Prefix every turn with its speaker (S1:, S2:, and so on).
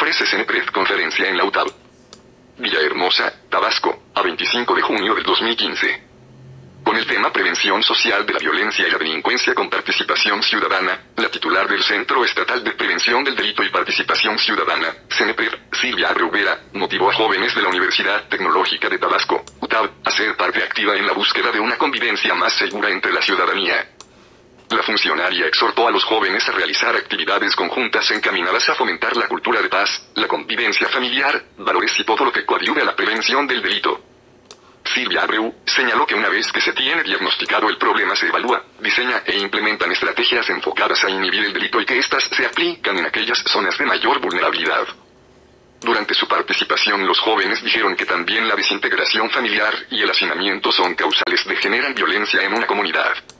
S1: Ofrece CENEPRED conferencia en la UTAB. Villahermosa, Tabasco, a 25 de junio del 2015. Con el tema Prevención Social de la Violencia y la Delincuencia con Participación Ciudadana, la titular del Centro Estatal de Prevención del Delito y Participación Ciudadana, CENEPRED, Silvia Abreu Vera, motivó a jóvenes de la Universidad Tecnológica de Tabasco, UTAB, a ser parte activa en la búsqueda de una convivencia más segura entre la ciudadanía. La funcionaria exhortó a los jóvenes a realizar actividades conjuntas encaminadas a fomentar la cultura de paz, la convivencia familiar, valores y todo lo que coadyuve a la prevención del delito. Silvia Abreu señaló que una vez que se tiene diagnosticado el problema se evalúa, diseña e implementan estrategias enfocadas a inhibir el delito y que éstas se aplican en aquellas zonas de mayor vulnerabilidad. Durante su participación los jóvenes dijeron que también la desintegración familiar y el hacinamiento son causales de generar violencia en una comunidad.